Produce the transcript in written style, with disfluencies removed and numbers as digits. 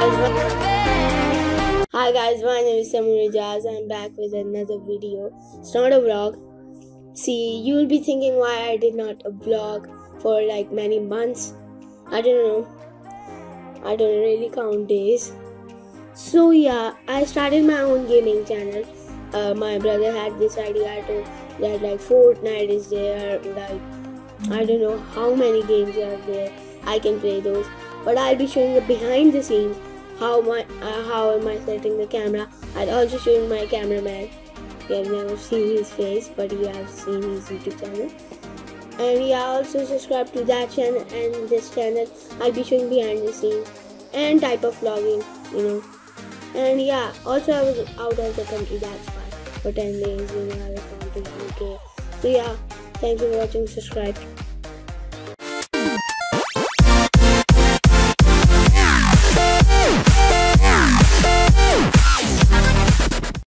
Hi guys, my name is Samurai Jazz. I'm back with another video. It's not a vlog. See, you'll be thinking why I did not a vlog for like many months. I don't know. I don't really count days. So yeah, I started my own gaming channel. My brother had this idea that like Fortnite is there, like I don't know how many games are there. I can play those, but I'll be showing the behind the scenes. How am I setting the camera? I'll also showing my cameraman. You have never seen his face, but you have seen his YouTube channel. And yeah, also subscribe to that channel and this channel. I'll be showing behind the scenes and type of vlogging, And yeah, also I was out of the country, that's why. For 10 days, I was going to UK. So yeah, thanks for watching, subscribe.